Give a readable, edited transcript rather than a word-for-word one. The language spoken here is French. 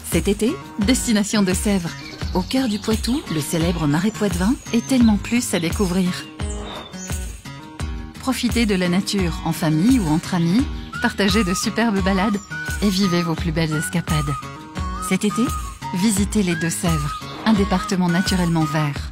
Cet été, destination Deux-Sèvres. Au cœur du Poitou, le célèbre Marais Poitevin est tellement plus à découvrir. Profitez de la nature en famille ou entre amis, partagez de superbes balades et vivez vos plus belles escapades. Cet été, visitez les Deux-Sèvres, un département naturellement vert.